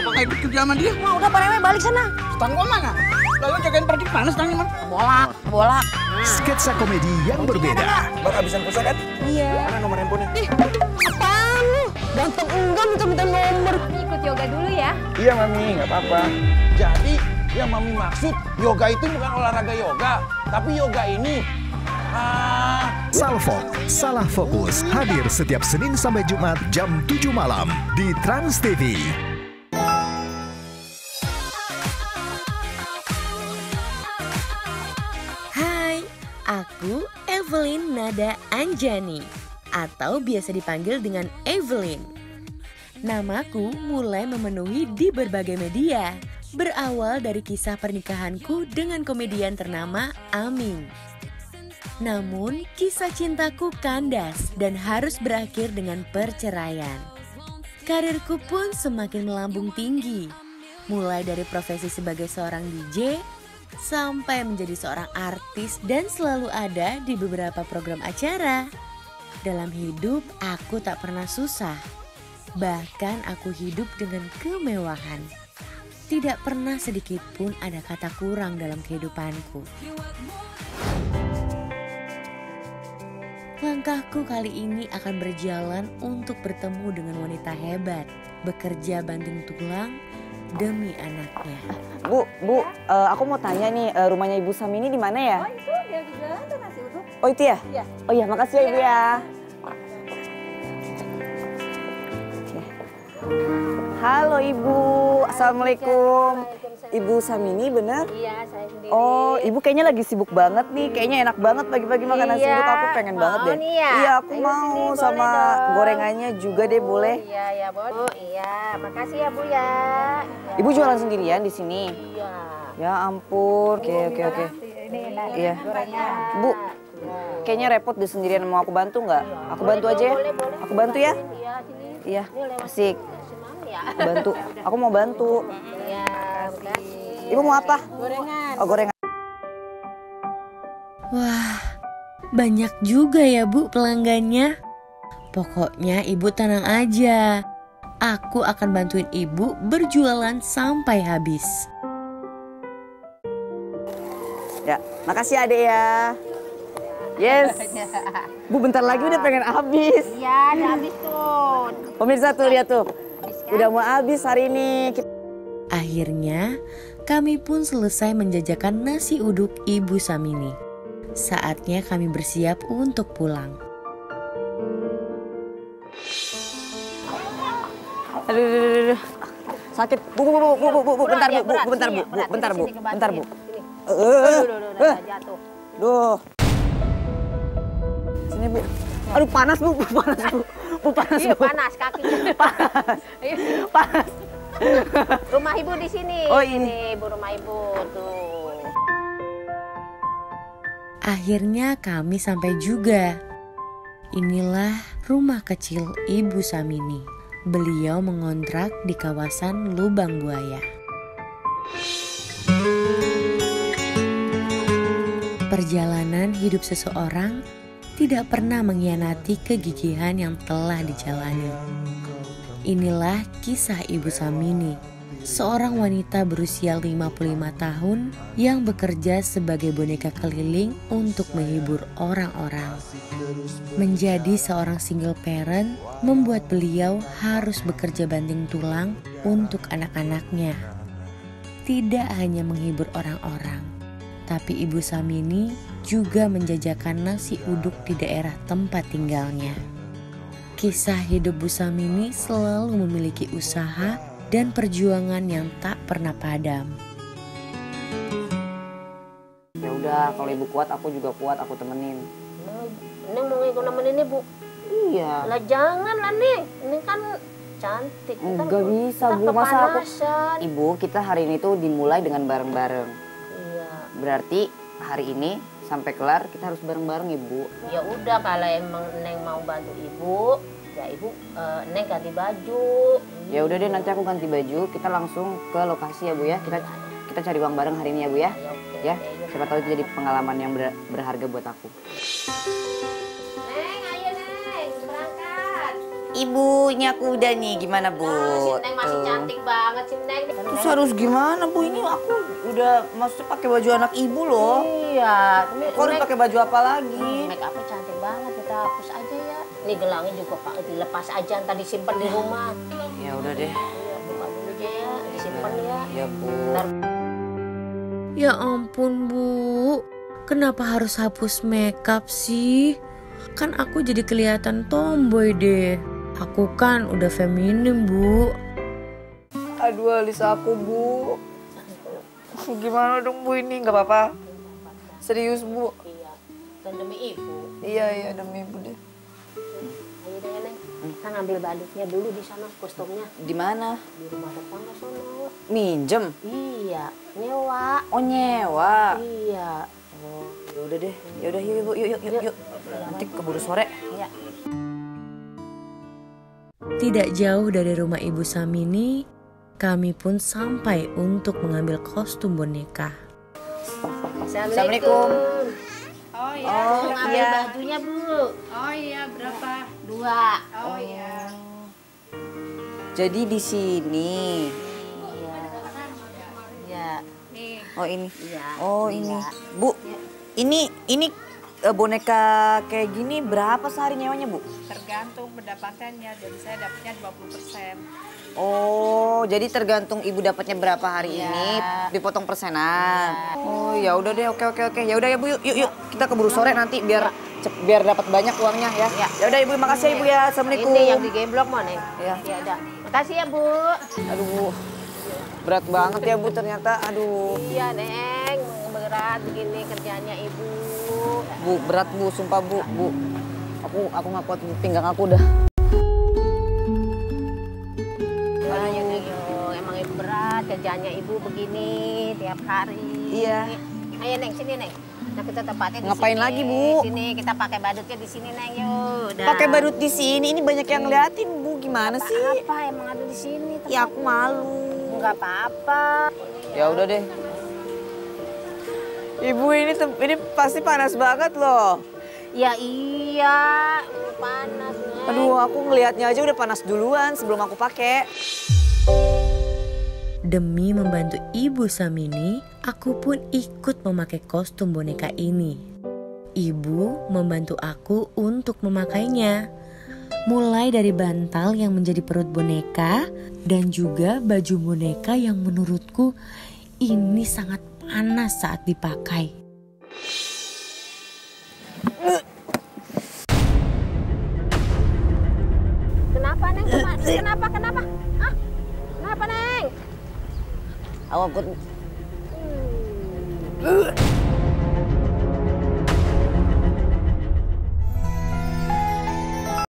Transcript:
nggak ikut kerja sama dia? Wah, udah Pak Rw balik sana. Stang gua mana? Lalu jagain pergi mana stangnya, Man? Bolak. Sketsa komedi yang berbeda. Bang habisan pulsa kan? Iya. Mana nomor handphonenya? Apaan lu? Ganteng enggak minta nomor. Ikut yoga dulu ya. Iya, Mami, nggak apa-apa. Jadi, yang Mami maksud, yoga itu bukan olahraga yoga, tapi yoga ini Salfok, Salah Fokus hadir setiap Senin sampai Jumat jam 7 malam di Trans TV. Hai, aku Evelyn Nada Anjani atau biasa dipanggil dengan Evelyn. Namaku mulai memenuhi di berbagai media, berawal dari kisah pernikahanku dengan komedian ternama Aming. Namun, kisah cintaku kandas dan harus berakhir dengan perceraian. Karirku pun semakin melambung tinggi, mulai dari profesi sebagai seorang DJ, sampai menjadi seorang artis dan selalu ada di beberapa program acara. Dalam hidup, aku tak pernah susah. Bahkan aku hidup dengan kemewahan. Tidak pernah sedikit pun ada kata kurang dalam kehidupanku. Langkahku kali ini akan berjalan untuk bertemu dengan wanita hebat, bekerja banting tulang demi anaknya. Bu, aku mau tanya nih, rumahnya Ibu Samini di mana ya? Oh itu dia di jalan tuh nasi uduk. Oh itu ya? Iya. Oh iya, makasih ya Ibu ya. Oke. Halo Ibu, Assalamualaikum. Ibu Samini bener? Iya, saya sendiri. Oh, Ibu kayaknya lagi sibuk banget nih. Kayaknya enak banget pagi-pagi makan nasi uduk. Aku pengen banget deh. Nih ya? Iya, aku Ayo mau sini, sama boleh dong. gorengannya juga deh, boleh? Iya, ya boleh. Oh iya, makasih ya Bu ya. Ibu jualan sendirian di sini? Iya. Ya ampun. Oke. Ini enak. Iya. Gorengnya. Bu, kayaknya repot deh sendirian. Mau aku bantu nggak? Aku bantu aja ya? Boleh. Aku bantu ya? Iya, sini. Iya, Ini lewat asik. Senang ya. Aku bantu. Aku mau bantu. Iya, makasih. Ibu mau apa? Gorengan. Oh, gorengan. Wah, banyak juga ya Bu pelanggannya. Pokoknya Ibu tenang aja. Aku akan bantuin Ibu berjualan sampai habis. Ya, makasih Ade ya. Yes. Bu bentar lagi udah pengen habis. Iya, udah habis tuh. Pemirsa tuh lihat tuh. Udah mau habis hari ini. Akhirnya, kami pun selesai menjajakan nasi uduk Ibu Samini. Saatnya kami bersiap untuk pulang. Aduh. Sakit. Bu, bentar Bu, bentar Bu. Jatuh. Duh. Sini Bu. Aduh panas Bu. Panas Iya, Bu. panas kakinya. Panas. Rumah Ibu di sini. Oh, ini. Ibu, rumah Ibu tuh. Akhirnya kami sampai juga. Inilah rumah kecil Ibu Samini. Beliau mengontrak di kawasan Lubang Buaya. Perjalanan hidup seseorang tidak pernah mengkhianati kegigihan yang telah dijalani. Inilah kisah Ibu Samini, seorang wanita berusia 55 tahun yang bekerja sebagai boneka keliling untuk menghibur orang-orang. Menjadi seorang single parent membuat beliau harus bekerja banting tulang untuk anak-anaknya. Tidak hanya menghibur orang-orang, tapi Ibu Samini juga menjajakan nasi uduk di daerah tempat tinggalnya. Kisah hidup Bu Samini selalu memiliki usaha dan perjuangan yang tak pernah padam. Ya udah, kalau Ibu kuat aku juga kuat, aku temenin. Neng mau ngikut nemenin Ibu? Iya. Lah jangan lah Neng, ini kan cantik. Enggak bisa Bu, masa aku... Ibu, kita hari ini tuh dimulai dengan bareng-bareng. Iya. Berarti hari ini sampai kelar kita harus bareng-bareng Ibu. Ya udah kalau emang Neng mau bantu Ibu, ya Ibu Neng ganti baju. Ya udah deh, nanti aku ganti baju, kita langsung ke lokasi ya Bu ya. Kita cari uang bareng hari ini ya Bu ya. Ya, siapa tahu itu jadi pengalaman yang berharga buat aku. Neng, ayo Neng, berangkat. Ibu, ini aku udah nih. Gimana, Bu? Si Neng masih cantik banget si Neng. Terus harus gimana, Bu? Ini aku udah maksudnya pakai baju anak ibu loh. Iya. Kok harus pakai baju apa lagi? Make upnya cantik banget, kita hapus aja ya. Ini gelangnya juga Pak dilepas aja, ntar disimpan di rumah. Ya udah deh. Iya, buka dulu aja ya, disimpan ya. Ya, Bu. Ntar Ya ampun, Bu. Kenapa harus hapus makeup sih? Kan aku jadi kelihatan tomboy deh. Aku kan udah feminim, Bu. Aduh, alis aku, Bu. Gimana dong, Bu, ini? Nggak apa-apa? Serius, Bu? iya, kan demi ibu. Iya, demi Ibu deh. Ayo deh Neng, kita ngambil badutnya dulu di sana, kostumnya. Di mana? Di rumah tetangga sono. Minjem? Iya, nyewa. Oh, nyewa. Iya. Oh, ya udah deh. Ya udah, yuk, Bu. Yuk. Nanti keburu sore. Iya. Tidak jauh dari rumah Ibu Samini, kami pun sampai untuk mengambil kostum boneka. Assalamualaikum. Oh iya. Oh, Ngambil iya. bajunya, Bu. Oh iya, berapa? 2. Oh iya. Jadi di sini. Iya. Nih, Oh, ini. Iya. Oh, ini. Bu, ini boneka kayak gini berapa sehari nyewanya, Bu? tergantung pendapatannya. Jadi saya dapatnya 20%. Oh, jadi tergantung Ibu dapatnya berapa hari Iya. ini, dipotong persenan. Oh, ya udah deh, oke. Ya udah ya, Bu, yuk. Kita keburu sore nanti biar dapat banyak uangnya ya. Ya udah Ibu, makasih ya, Ibu ya. Assalamualaikum. Ini yang digemblok mau Neng. Ya. Ya udah. Makasih ya, Bu. Aduh, Bu. Berat banget ya, Bu, ternyata. Aduh. Iya, Neng. Berat begini kerjanya Ibu. Bu, berat, Bu, sumpah, Bu. Aku nggak kuat, pinggang aku udah. Ayo, Neng, yuk. Emang Ibu berat kerjanya Ibu begini tiap hari. Iya. Ayo, Neng, sini, Neng. Nah, kita tempatnya di Ngapain sini. lagi, Bu? Sini, kita pakai badutnya di sini, Neng, yuk. Udah. Pakai badut di sini, ini banyak yang ngeliatin, Bu. Gimana sih? Apa emang ada di sini? Ya aku malu. Enggak apa-apa. Ya udah deh. Ibu, ini pasti panas banget loh. Ya iya, panas, Neng. Aduh, aku ngelihatnya aja udah panas duluan sebelum aku pakai. Demi membantu Ibu Samini, aku pun ikut memakai kostum boneka ini. Ibu membantu aku untuk memakainya. Mulai dari bantal yang menjadi perut boneka dan juga baju boneka yang menurutku ini sangat panas saat dipakai. Kenapa, Neng? Kenapa? Hah? Kenapa, Neng? Aku